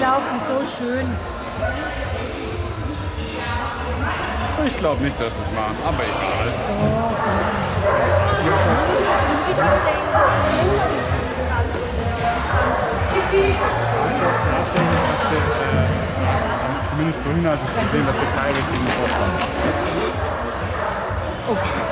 laufen so schön. Ich glaube nicht, dass sie es machen, aber egal. Zumindest vorhin hatte ich gesehen, dass sie keine richtigen Vorfahren haben.